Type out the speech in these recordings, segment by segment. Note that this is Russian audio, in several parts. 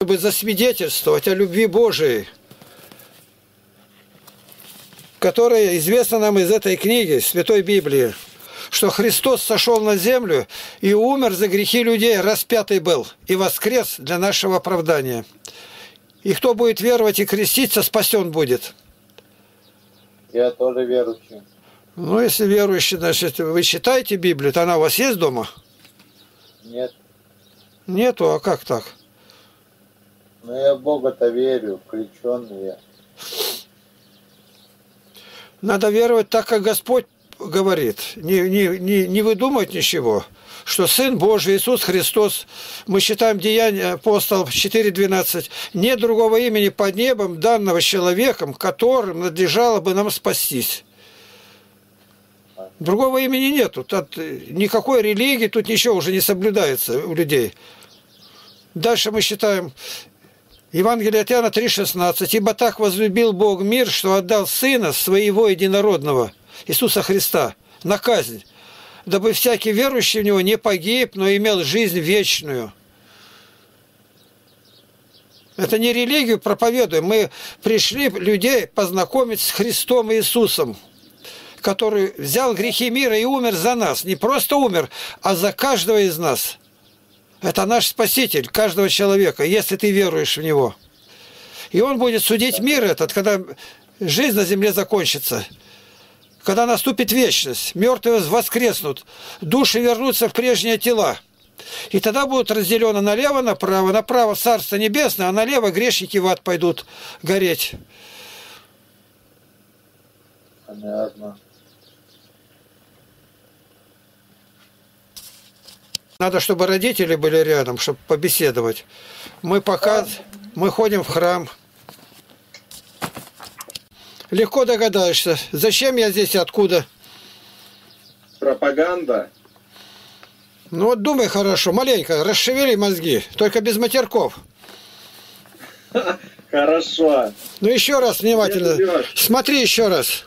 чтобы засвидетельствовать о любви Божией, которая известна нам из этой книги, Святой Библии, что Христос сошел на землю и умер за грехи людей, распятый был, и воскрес для нашего оправдания. И кто будет веровать и креститься, спасен будет. Я тоже верующий. Ну, если верующий, значит, вы читаете Библию, то она у вас есть дома? Нет. Нету, а как так? Но я в Бога-то верю, крещенный я. Надо веровать так, как Господь говорит. Не выдумывать ничего. Что Сын Божий, Иисус Христос, мы считаем Деяния апостолов 4:12, нет другого имени под небом, данного человеком, которым надлежало бы нам спастись. Другого имени нету. Тут никакой религии, тут ничего уже не соблюдается у людей. Дальше мы считаем Евангелие от Иоанна 3:16. «Ибо так возлюбил Бог мир, что отдал Сына Своего Единородного, Иисуса Христа, на казнь, дабы всякий верующий в Него не погиб, но имел жизнь вечную». Это не религию проповедуем. Мы пришли людей познакомить с Христом Иисусом, который взял грехи мира и умер за нас. Не просто умер, а за каждого из нас. Это наш Спаситель, каждого человека, если ты веруешь в Него. И Он будет судить мир этот, когда жизнь на земле закончится, когда наступит вечность, мертвые воскреснут, души вернутся в прежние тела. И тогда будут разделены налево, направо. Направо Царство Небесное, а налево грешники в ад пойдут гореть. Понятно. Надо, чтобы родители были рядом, чтобы побеседовать. Мы ходим в храм. Легко догадаешься, зачем я здесь и откуда. Пропаганда. Ну вот думай хорошо, маленько, расшевели мозги, только без матерков. Хорошо. Ну еще раз внимательно. Смотри еще раз.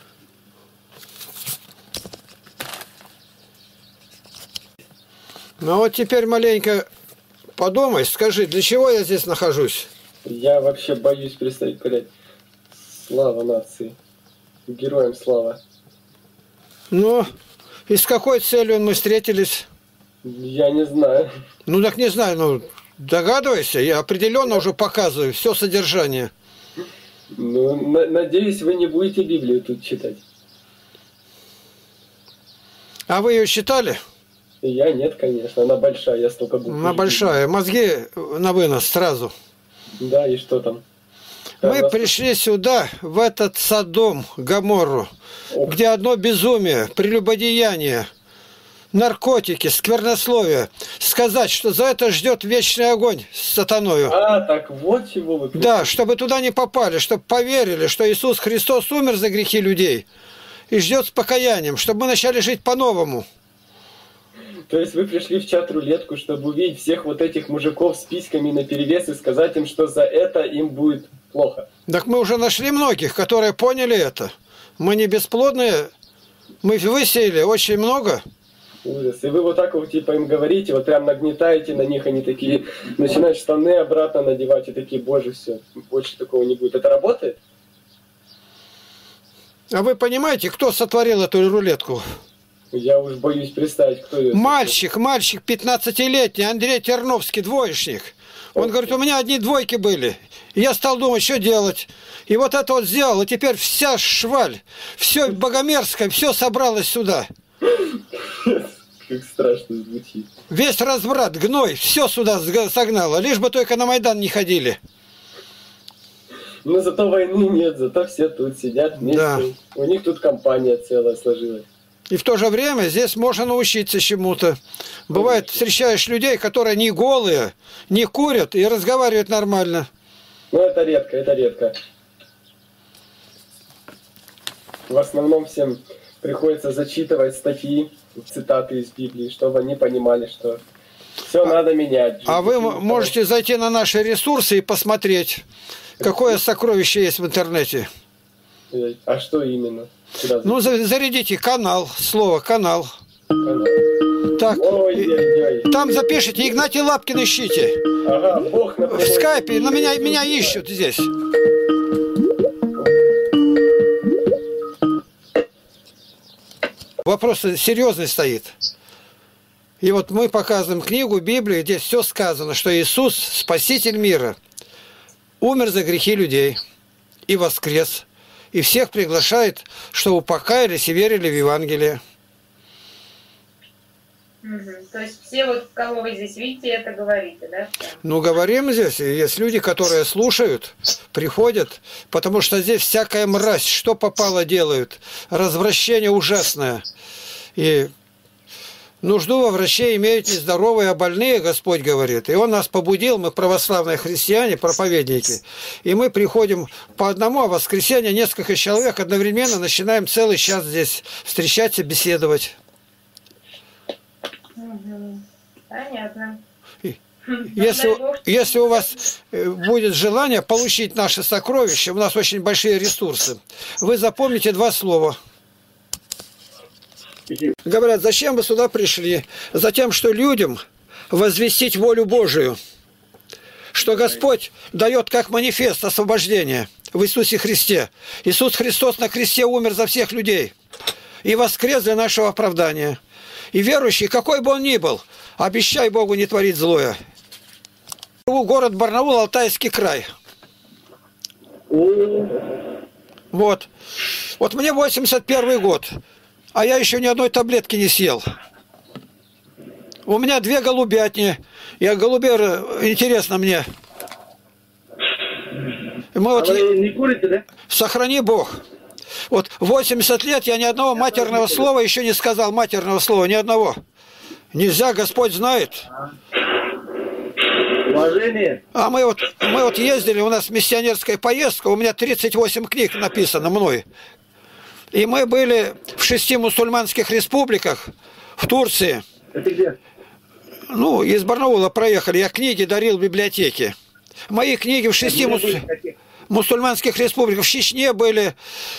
Ну вот теперь маленько подумай, скажи, для чего я здесь нахожусь? Я вообще боюсь представить, блядь. Слава нации. Героям слава. Ну, и с какой целью мы встретились? Я не знаю. Ну так не знаю, ну догадывайся, я определенно уже показываю все содержание. Ну, надеюсь, вы не будете Библию тут читать. А вы ее читали? Я нет, конечно, она большая, я столько букв. Она большая, мозги на вынос сразу. Да, и что там? Мы пришли сюда, в этот Содом, Гоморру, где одно безумие, прелюбодеяние, наркотики, сквернословие. Сказать, что за это ждет вечный огонь с сатаною. А, так вот чего вы... Да, чтобы туда не попали, чтобы поверили, что Иисус Христос умер за грехи людей и ждет с покаянием, чтобы мы начали жить по-новому. То есть вы пришли в чат-рулетку, чтобы увидеть всех вот этих мужиков с письками наперевес и сказать им, что за это им будет плохо. Так мы уже нашли многих, которые поняли это. Мы не бесплодные, мы высеяли очень много. Ужас. И вы вот так вот типа им говорите, вот прям нагнетаете на них, они такие начинают штаны обратно надевать и такие, боже, все, больше такого не будет. Это работает? А вы понимаете, кто сотворил эту рулетку? Я уж боюсь представить, кто ее... Мальчик 15-летний, Андрей Терновский, двоечник. Он говорит, у меня одни двойки были. И я стал думать, что делать. И вот это вот сделал, и теперь вся шваль, все богомерзкое, все собралось сюда. Как страшно звучит. Весь разврат, гной, все сюда согнало, лишь бы только на Майдан не ходили. Но зато войны нет, зато все тут сидят вместе. Да. У них тут компания целая сложилась. И в то же время здесь можно научиться чему-то. Бывает, встречаешь людей, которые не голые, не курят и разговаривают нормально. Ну, это редко, это редко. В основном всем приходится зачитывать статьи, цитаты из Библии, чтобы они понимали, что все надо менять. А вы можете зайти на наши ресурсы и посмотреть, какое сокровище есть в интернете. А что именно? Ну, зарядите канал, слово «канал». Канал. Так, Ой-ой-ой. там запишите, Игнатий Лапкин ищите. Ага, Бог на В скайпе, на меня ищут здесь. Вопрос серьезный стоит. И вот мы показываем книгу, Библию, где все сказано, что Иисус, Спаситель мира, умер за грехи людей и воскрес. И всех приглашает, чтобы покаялись и верили в Евангелие. То есть все вот, кого вы здесь видите, это говорите, да? Ну, говорим здесь, есть люди, которые слушают, приходят, потому что здесь всякая мразь, что попало делают, развращение ужасное. И нужду во враче имеют нездоровые, а больные, Господь говорит. И Он нас побудил, мы православные христиане, проповедники. И мы приходим по одному, а в воскресенье несколько человек одновременно начинаем целый час здесь встречаться, беседовать. Понятно. Если у вас будет желание получить наши сокровища, у нас очень большие ресурсы, вы запомните два слова. Говорят, зачем вы сюда пришли? Затем, что людям возвестить волю Божию, что Господь дает как манифест освобождения в Иисусе Христе. Иисус Христос на кресте умер за всех людей и воскрес для нашего оправдания. И верующий, какой бы он ни был, обещай Богу не творить злое. Город Барнаул, Алтайский край. Вот. Вот мне 81 год, а я еще ни одной таблетки не съел. У меня 2 голубятни. Я голубер, интересно мне. Мы вот... вы не курите, да? Сохрани Бог. Вот 80 лет я ни одного матерного слова еще не сказал, матерного слова, ни одного. Нельзя, Господь знает. Уважение. А мы вот ездили, у нас миссионерская поездка, у меня 38 книг написано мной. И мы были в 6 мусульманских республиках, в Турции. Это где? Ну, из Барнаула проехали, я книги дарил в библиотеке. Мои книги в 6 мусульманских республиках, в Чечне были,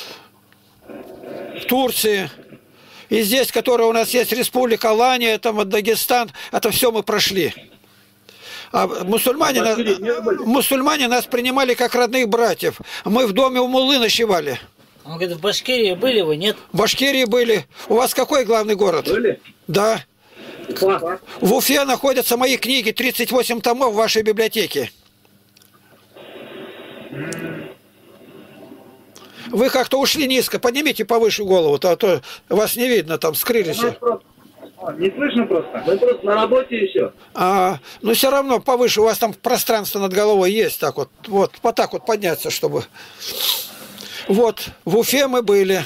в Турции. И здесь, которая у нас есть республика Алания, там Дагестан, это все мы прошли. А мусульмане нас принимали как родных братьев. Мы в доме у муллы ночевали. Он говорит, в Башкирии были вы, нет? В Башкирии были. У вас какой главный город? Были? Да. Уфа. В Уфе находятся мои книги, 38 томов в вашей библиотеке. Вы как-то ушли низко, поднимите повыше голову, а то вас не видно, там скрылись. Не слышно просто. Мы просто на работе еще. Но все равно повыше, у вас там пространство над головой есть, так вот, вот так вот подняться, чтобы... Вот, в Уфе мы были.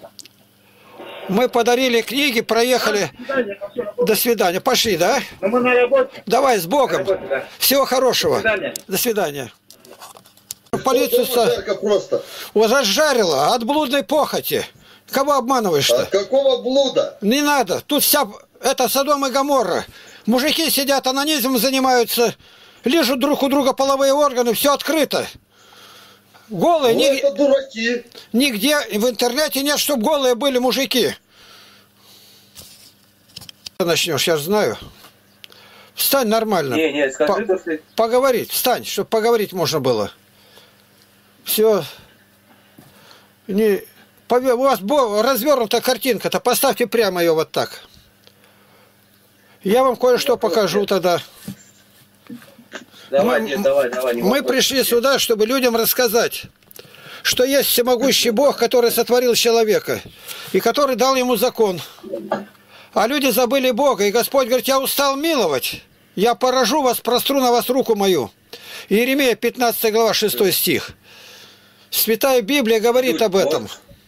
Мы подарили книги, проехали. До свидания. Пошли, да? Но мы на работе. Давай, с Богом. На работе, да. Всего хорошего. До свидания. До свидания. Полицию просто. разжарила от блудной похоти. Кого обманываешь-то? От какого блуда? Не надо. Тут вся... Это Содом и Гоморра. Мужики сидят, анонизмом занимаются, лижут друг у друга половые органы, все открыто. Голые. Ну, это дураки. Нигде в интернете нет, чтобы голые были мужики. Начнешь, я же знаю. Встань нормально. Не, скажи, что... Поговорить, встань, чтобы поговорить можно было. Все. У вас развернута картинка-то, поставьте прямо ее вот так. Я вам кое-что покажу тогда. Давай. Мы пришли сюда, чтобы людям рассказать, что есть всемогущий Бог, который сотворил человека, и который дал ему закон. А люди забыли Бога, и Господь говорит, я устал миловать, я поражу вас, простру на вас руку мою. Иеремия 15 глава 6 стих. Святая Библия говорит об этом.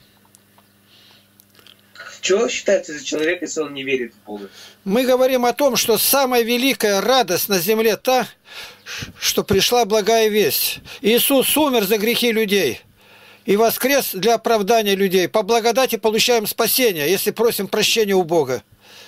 Чего считается за человека, если он не верит в Бога? Мы говорим о том, что самая великая радость на земле та, что пришла благая весть. Иисус умер за грехи людей и воскрес для оправдания людей. По благодати получаем спасение, если просим прощения у Бога.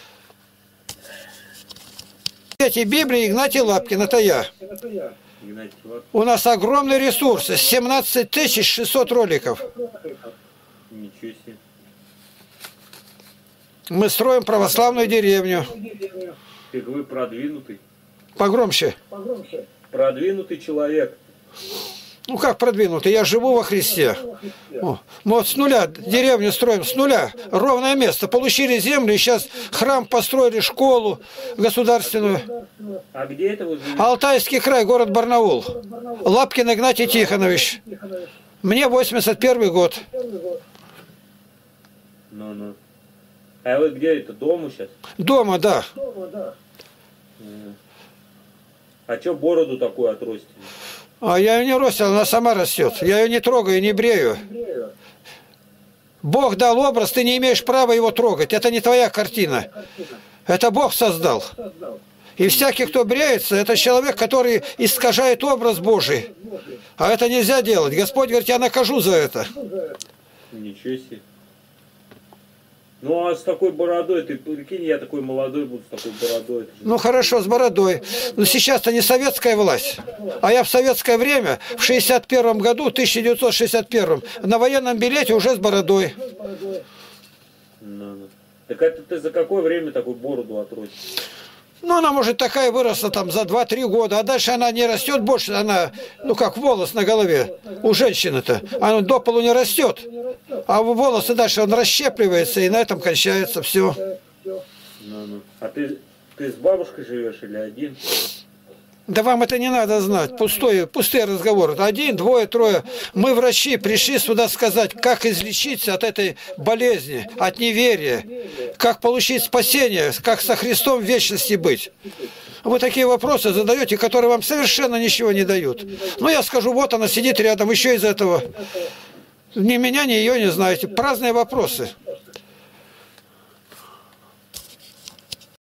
Эти Библии Игнатий Лапкин, это я. У нас огромные ресурсы, 17 600 роликов. Ничего себе. Мы строим православную деревню. Так вы продвинутый. Погромче. Продвинутый человек. Ну как продвинутый? Я живу во Христе. О, мы вот с нуля деревню строим, с нуля. Ровное место. Получили землю, и сейчас храм построили, школу государственную. А где это вы живете? Алтайский край, город Барнаул. Лапкин Игнатий Тихонович. Мне 81 год. Ну. А вы где это? Дома сейчас? Дома, да. А что бороду такую отростили? А я ее не ростил, она сама растет. Я ее не трогаю, не брею. Бог дал образ, ты не имеешь права его трогать. Это не твоя картина. Это Бог создал. И всякий, кто бреется, это человек, который искажает образ Божий. А это нельзя делать. Господь говорит, я накажу за это. Ничего себе. Ну а с такой бородой, ты прикинь, я такой молодой буду с такой бородой. Ну хорошо, с бородой. Но сейчас-то не советская власть. А я в советское время, в 61 году, 1961, на военном билете уже с бородой. Ну. Так это ты за какое время такую бороду отростил? Ну, она, может, такая выросла там за 2-3 года, а дальше она не растет больше, она, ну, как волос на голове у женщины-то. Она до полу не растет, а волосы дальше, он расщепливается, и на этом кончается все. Ну. А ты с бабушкой живешь или один? Да вам это не надо знать, пустые разговоры. 1, 2, 3. Мы, врачи, пришли сюда сказать, как излечиться от этой болезни, от неверия, как получить спасение, как со Христом в вечности быть. Вы такие вопросы задаете, которые вам совершенно ничего не дают. Ну, я скажу, вот она сидит рядом, еще из этого. Ни меня, ни ее не знаете. Праздные вопросы.